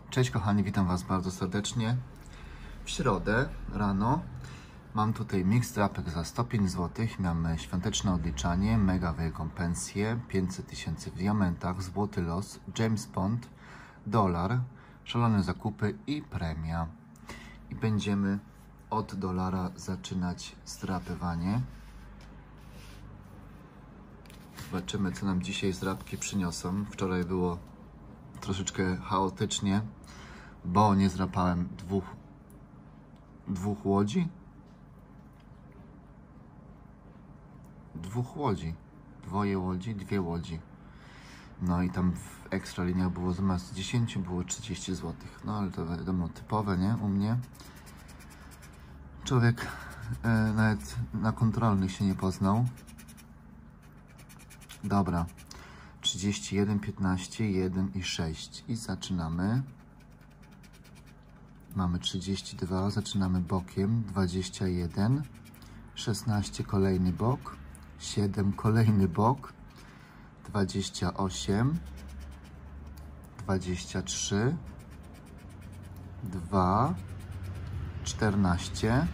Cześć kochani, witam Was bardzo serdecznie. W środę rano mam tutaj mix drapek za 105 zł. Mamy świąteczne odliczanie, mega wykompensje, 500 tysięcy w diamentach, złoty los, James Bond, dolar, szalone zakupy i premia. I będziemy od dolara zaczynać zdrapywanie. Zobaczymy, co nam dzisiaj zdrapki przyniosą. Wczoraj było troszeczkę chaotycznie, bo nie zdrapałem dwóch łodzi. Dwie łodzi. No i tam w ekstra liniach było zamiast 10 było 30 zł. No ale to wiadomo, typowe, nie? U mnie. Człowiek nawet na kontrolnych się nie poznał. Dobra. 31, 15, 1 i 6. I zaczynamy. Mamy 32, zaczynamy bokiem, 21, 16 kolejny bok, 7 kolejny bok, 28, 23, 2, 14,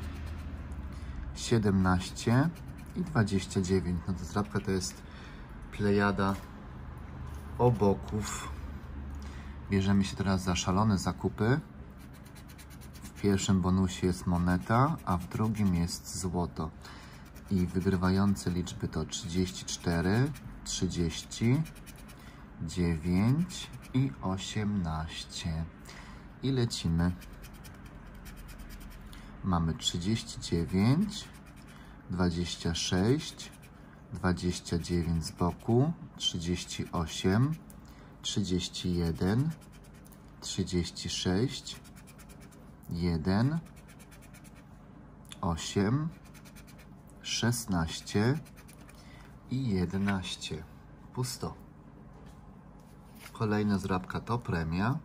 17 i 29. No to zdrapka to jest plejada oboków. Bierzemy się teraz za szalone zakupy. W pierwszym bonusie jest moneta, a w drugim jest złoto. I wygrywające liczby to 34, 30, 9 i 18. I lecimy. Mamy 39, 26, 29 z boku, 38, 31, 36, 1, 8, 16 i 11. Pusto. Kolejna zdrapka to premia.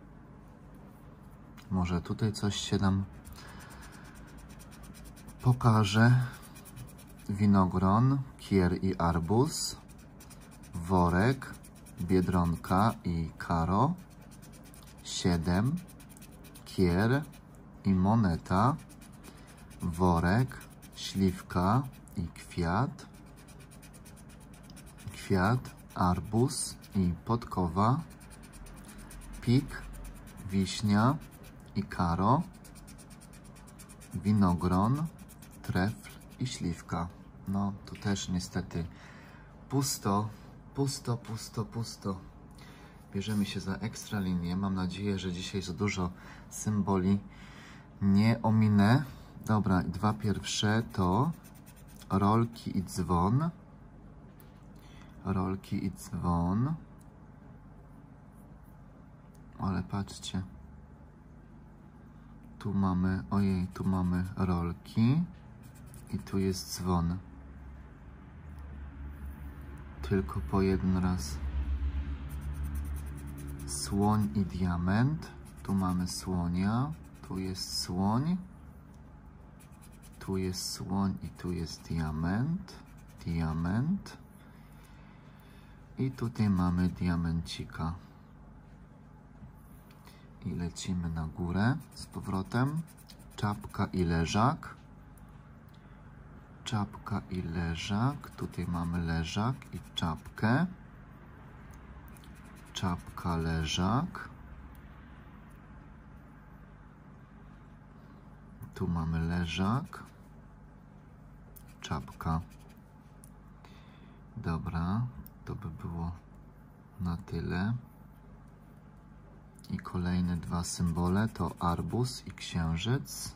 Może tutaj coś się nam pokaże. Winogron, kier i arbuz, worek, biedronka i karo, 7, kier i moneta, worek, śliwka i kwiat, arbuz i podkowa, pik, wiśnia i karo, winogron, trefl i śliwka. No, tu też niestety pusto. Bierzemy się za ekstra linię. Mam nadzieję, że dzisiaj za dużo symboli nie ominę. Dobra, dwa pierwsze to rolki i dzwon. Ale patrzcie. Tu mamy, tu mamy rolki i tu jest dzwon. Tylko po jeden raz. Słoń i diament. Tu mamy słonia. Tu jest słoń. Tu jest słoń i tu jest diament. I tutaj mamy diamencika. I lecimy na górę z powrotem. Czapka i leżak. Tutaj mamy leżak i czapkę. Czapka, leżak. Tu mamy leżak. Czapka. Dobra, to by było na tyle. I kolejne dwa symbole to arbuz i księżyc.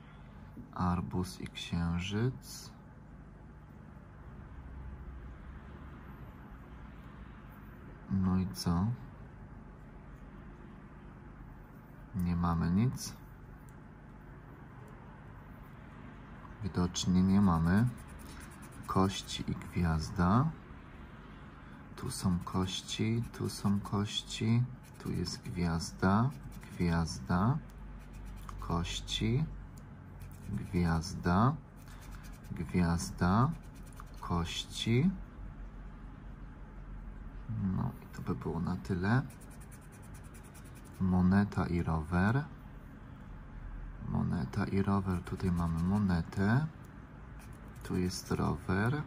No i co? Nie mamy nic. Widocznie nie mamy. Kości i gwiazda. Tu są kości, tu jest gwiazda, kości, gwiazda, kości. No i to by było na tyle. moneta i rower. Moneta i rower. Tutaj mamy monetę. Tu jest rower.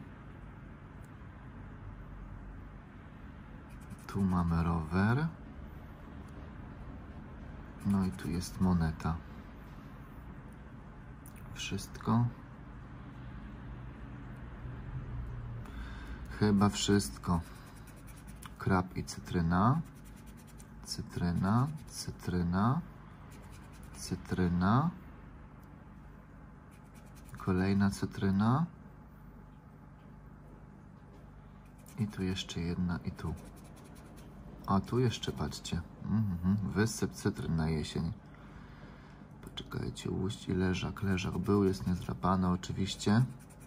Tu mamy rower. No i tu jest moneta. Wszystko. Chyba wszystko. Krab i cytryna. Cytryna, cytryna, cytryna. Kolejna cytryna. I tu jeszcze jedna i tu. A tu jeszcze, patrzcie. Wysyp cytryn na jesień. Poczekajcie, łuść i leżak. Leżak był, jest niezdrapany oczywiście.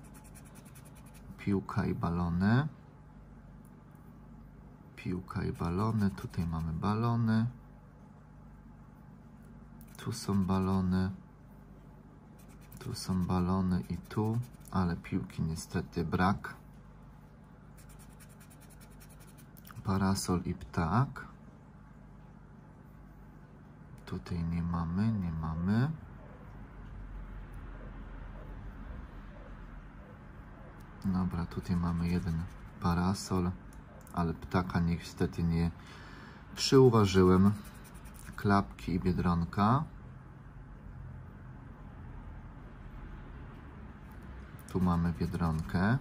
Piłka i balony. Piłka i balony. Tutaj mamy balony. Tu są balony. Tu są balony i tu. Ale piłki niestety brak. Parasol i ptak. Tutaj nie mamy, nie mamy. Dobra, tutaj mamy jeden parasol, ale ptaka niestety nie przyuważyłem. Klapki i biedronka. Tu mamy biedronkę.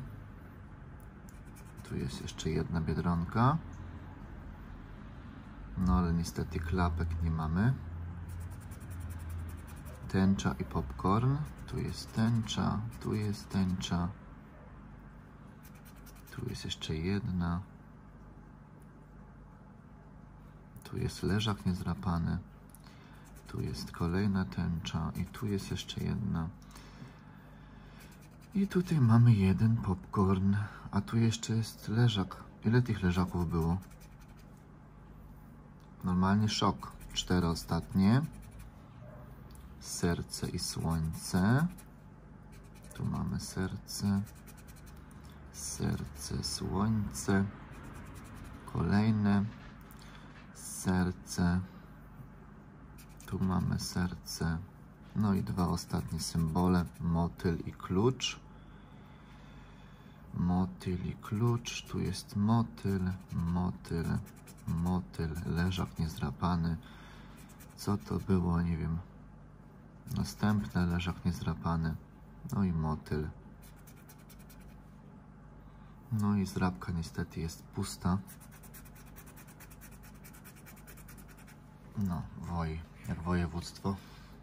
Tu jest jeszcze jedna biedronka. No ale niestety klapek nie mamy. Tęcza i popcorn. Tu jest tęcza, tu jest tęcza. Tu jest jeszcze jedna. Tu jest leżak niezdrapany. Tu jest kolejna tęcza i tu jest jeszcze jedna. I tutaj mamy jeden popcorn, a tu jeszcze jest leżak. Ile tych leżaków było? Normalnie szok. 4 ostatnie. Serce i słońce. Tu mamy serce. Serce, słońce. Kolejne. Serce. Tu mamy serce. No i 2 ostatnie symbole. Motyl i klucz. Motyl i klucz. Tu jest motyl, motyl, motyl. Leżak niezdrapany. Co to było? Nie wiem. Następny leżak niezdrapany. No i motyl. No i zdrapka niestety jest pusta. No, woj, jak województwo.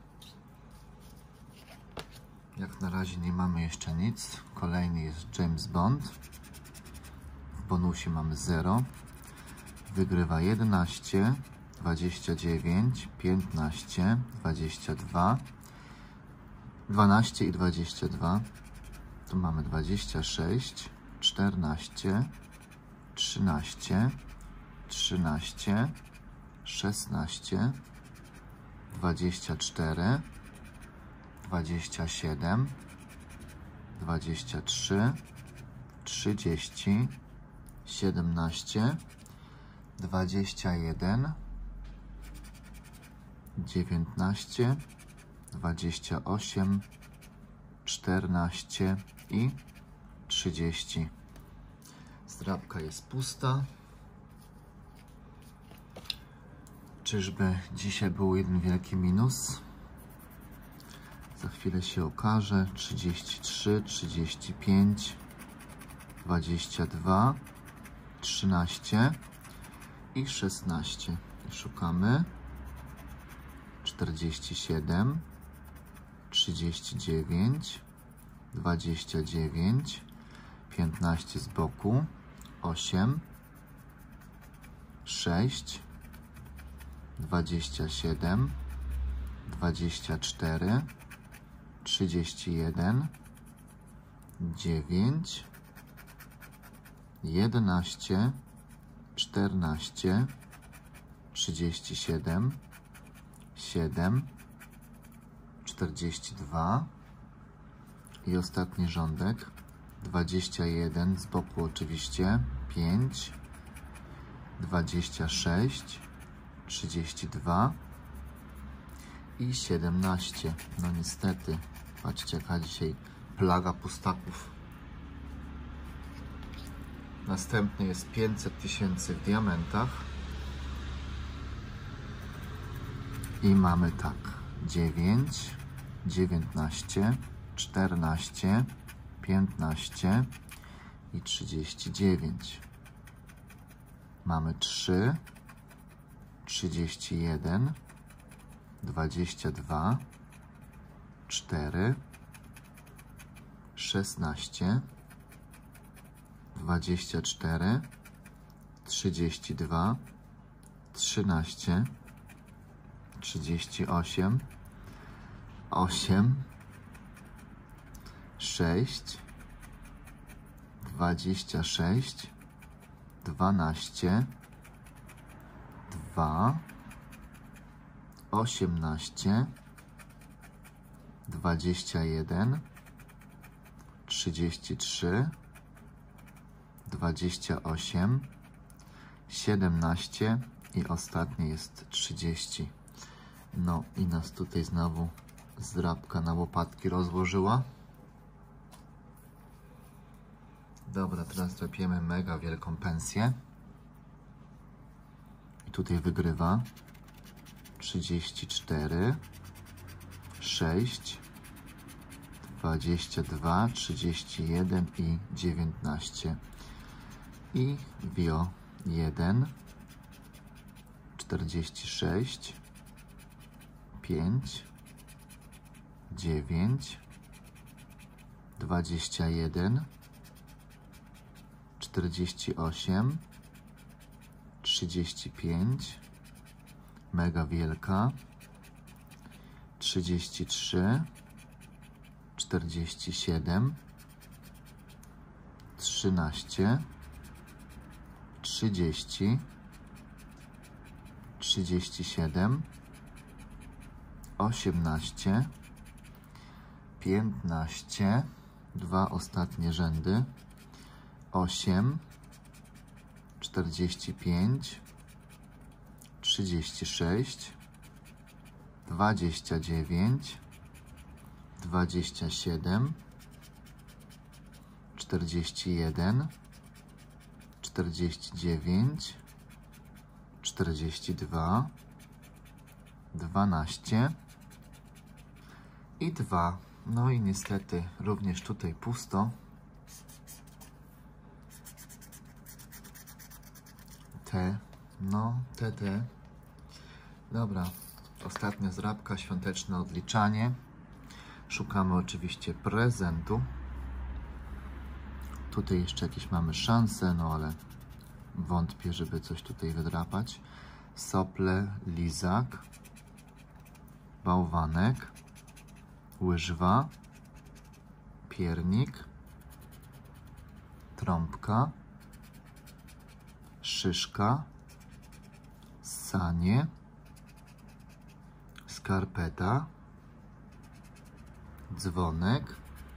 Jak na razie nie mamy jeszcze nic. Kolejny jest James Bond. W bonusie mamy 0. Wygrywa 11, 29, 15, 22, 12 i 22. Tu mamy 26, 14, 13, 13, 16, 24, 27, 23, 30, 17, 21, 19, 28, 14 i 30. Zdrapka jest pusta. Czyżby dzisiaj był jeden wielki minus? Za chwilę się okaże. 33, 35, 22, 13 i 16. Szukamy. 47, 39, 29, 15 z boku, 8, 6, 27, 24, 31, 9, 11, 14, 37, 7, 42 i ostatni rządek 21 z boku oczywiście, 5, 26, 32 i 17. No niestety, patrzcie jaka dzisiaj plaga pustaków. Następny jest 500 tysięcy w diamentach. I mamy tak, 9, 19, 14, 15 i 39. Mamy 3, 31, 22, 4, 16, 24, 32, 13, 38, 8, 6, 26, 12, 2, 18, 21, 33, 28, 17 i ostatnie jest 30. No i nas tutaj znowu zdrabka na łopatki rozłożyła. Dobra, teraz drapiemy mega wielką pensję. I tutaj wygrywa 34, 6, 22, 31 i 19. I wio 1, 46, 5, 9, 21, 48, 35, mega wielka, 33, 47, 13, 30, 37, 18, 15, dwa ostatnie rzędy, 8, 45, 36, 29, 27, 41, 49, 42, 12 i 2. No i niestety również tutaj pusto. Te. Dobra, ostatnia zdrabka, świąteczne odliczanie. Szukamy oczywiście prezentu. Tutaj jeszcze jakieś mamy szanse, no ale wątpię, żeby coś tutaj wydrapać. Sople, lizak, bałwanek, łyżwa, piernik, trąbka, szyszka, sanie, skarpeta, dzwonek,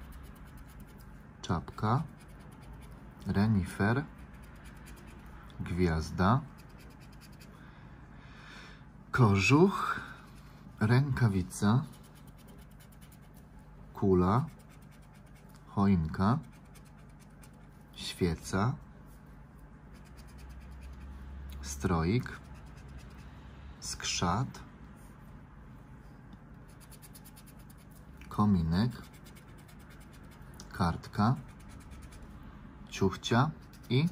czapka, renifer, gwiazda, kożuch, rękawica, kula, choinka, świeca, stroik, skrzat, kominek, kartka, ciuchcia i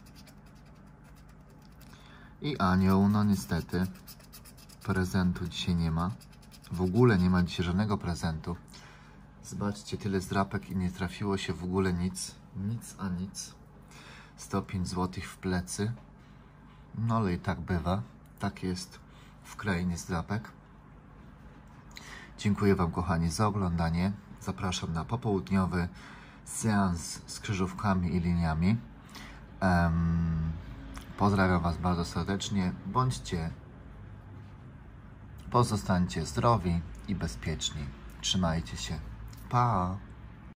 anioł. No niestety prezentu dzisiaj nie ma. W ogóle nie ma dzisiaj żadnego prezentu. Zobaczcie, tyle zdrapek i nie trafiło się w ogóle nic. Nic a nic. 105 zł w plecy. No ale i tak bywa. Tak jest w krainie zdrapek. Dziękuję Wam, kochani, za oglądanie. Zapraszam na popołudniowy seans z krzyżówkami i liniami. Pozdrawiam Was bardzo serdecznie. Pozostańcie zdrowi i bezpieczni. Trzymajcie się. Pa!